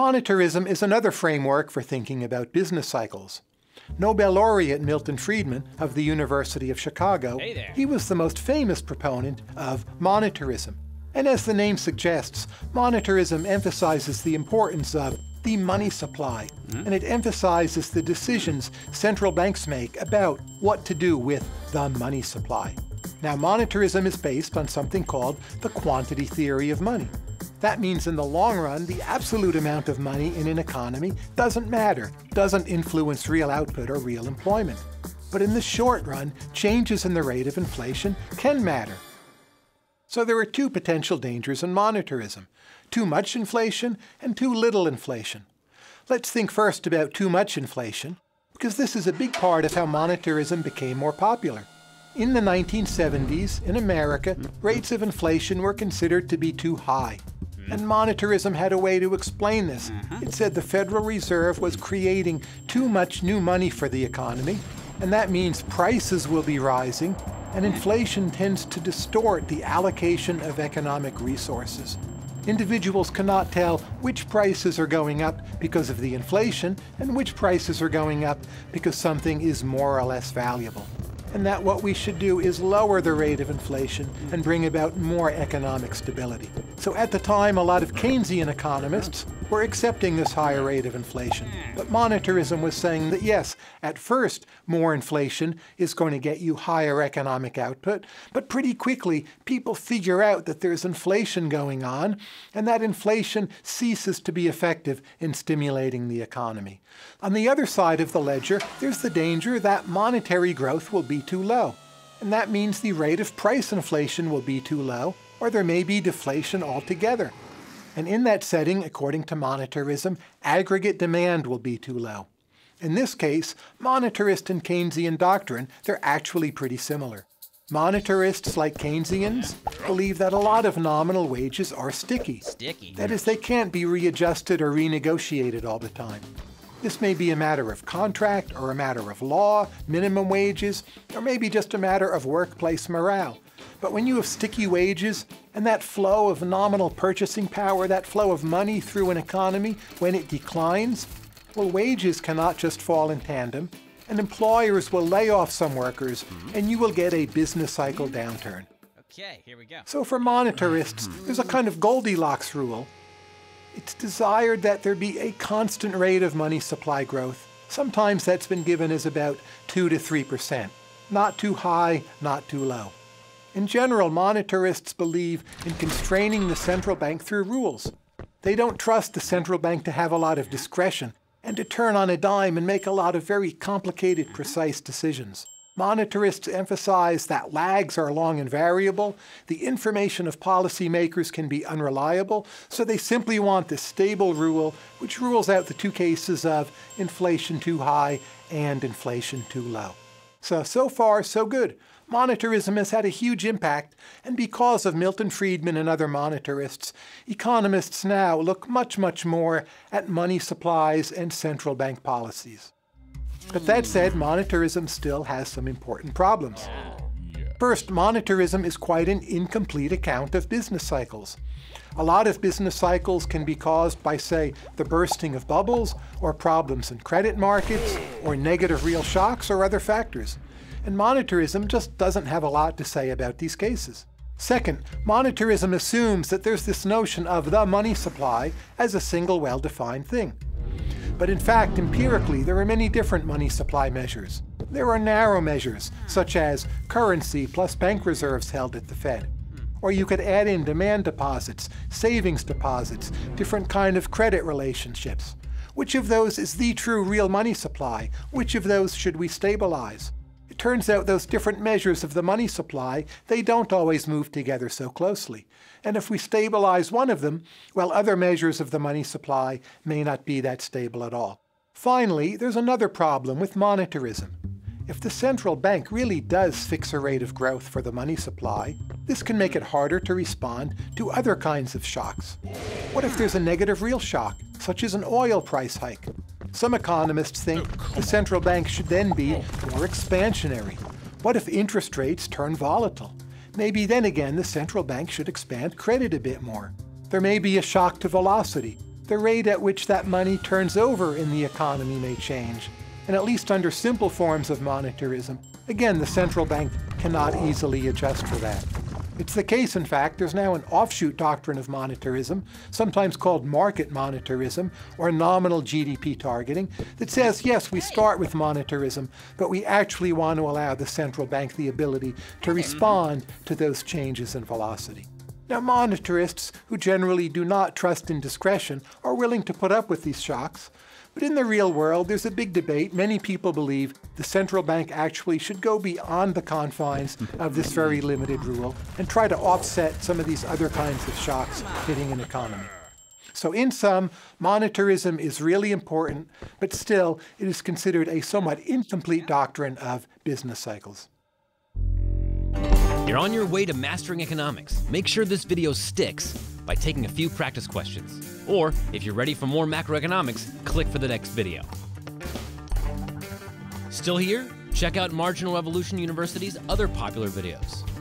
Monetarism is another framework for thinking about business cycles. Nobel Laureate Milton Friedman of the University of Chicago, he was the most famous proponent of monetarism. And as the name suggests, monetarism emphasizes the importance of the money supply, and it emphasizes the decisions central banks make about what to do with the money supply. Now, monetarism is based on something called the quantity theory of money. That means in the long run, the absolute amount of money in an economy doesn't matter, doesn't influence real output or real employment. But in the short run, changes in the rate of inflation can matter. So there are two potential dangers in monetarism: too much inflation and too little inflation. Let's think first about too much inflation, because this is a big part of how monetarism became more popular. In the 1970s, in America, rates of inflation were considered to be too high. And monetarism had a way to explain this. It said the Federal Reserve was creating too much new money for the economy, and that means prices will be rising, and inflation tends to distort the allocation of economic resources. Individuals cannot tell which prices are going up because of the inflation and which prices are going up because something is more or less valuable. And that what we should do is lower the rate of inflation and bring about more economic stability. So at the time, a lot of Keynesian economists were accepting this higher rate of inflation. But monetarism was saying that yes, at first, more inflation is going to get you higher economic output, but pretty quickly, people figure out that there's inflation going on, and that inflation ceases to be effective in stimulating the economy. On the other side of the ledger, there's the danger that monetary growth will be too low. And that means the rate of price inflation will be too low, or there may be deflation altogether. And in that setting, according to monetarism, aggregate demand will be too low. In this case, monetarist and Keynesian doctrine, they're actually pretty similar. Monetarists, like Keynesians, believe that a lot of nominal wages are sticky. That is, they can't be readjusted or renegotiated all the time. This may be a matter of contract, or a matter of law, minimum wages, or maybe just a matter of workplace morale. But when you have sticky wages, and that flow of nominal purchasing power, that flow of money through an economy, when it declines, well, wages cannot just fall in tandem, and employers will lay off some workers, and you will get a business cycle downturn. Okay, here we go. So for monetarists, there's a kind of Goldilocks rule. It's desired that there be a constant rate of money supply growth. Sometimes that's been given as about 2 to 3%. Not too high, not too low. In general, monetarists believe in constraining the central bank through rules. They don't trust the central bank to have a lot of discretion and to turn on a dime and make a lot of very complicated, precise decisions. Monetarists emphasize that lags are long and variable, the information of policymakers can be unreliable, so they simply want this stable rule which rules out the two cases of inflation too high and inflation too low. So far, so good. Monetarism has had a huge impact, and because of Milton Friedman and other monetarists, economists now look much, much more at money supplies and central bank policies. But that said, monetarism still has some important problems. First, monetarism is quite an incomplete account of business cycles. A lot of business cycles can be caused by, say, the bursting of bubbles, or problems in credit markets, or negative real shocks, or other factors. And monetarism just doesn't have a lot to say about these cases. Second, monetarism assumes that there's this notion of the money supply as a single well-defined thing. But in fact, empirically, there are many different money supply measures. There are narrow measures, such as currency plus bank reserves held at the Fed. Or you could add in demand deposits, savings deposits, different kind of credit relationships. Which of those is the true real money supply? Which of those should we stabilize? It turns out those different measures of the money supply, they don't always move together so closely. And if we stabilize one of them, well, other measures of the money supply may not be that stable at all. Finally, there's another problem with monetarism. If the central bank really does fix a rate of growth for the money supply, this can make it harder to respond to other kinds of shocks. What if there's a negative real shock, such as an oil price hike? Some economists think the central bank should then be more expansionary. What if interest rates turn volatile? Maybe then again the central bank should expand credit a bit more. There may be a shock to velocity. the rate at which that money turns over in the economy may change. And at least under simple forms of monetarism, again, the central bank cannot easily adjust for that. It's the case, in fact, there's now an offshoot doctrine of monetarism, sometimes called market monetarism, or nominal GDP targeting, that says, yes, we start with monetarism, but we actually want to allow the central bank the ability to respond to those changes in velocity. Now, monetarists, who generally do not trust in discretion, are willing to put up with these shocks. But in the real world, there's a big debate. Many people believe the central bank actually should go beyond the confines of this very limited rule and try to offset some of these other kinds of shocks hitting an economy. So in sum, monetarism is really important, but still it is considered a somewhat incomplete doctrine of business cycles. You're on your way to mastering economics. Make sure this video sticks by taking a few practice questions. Or, if you're ready for more macroeconomics, click for the next video. Still here? Check out Marginal Revolution University's other popular videos.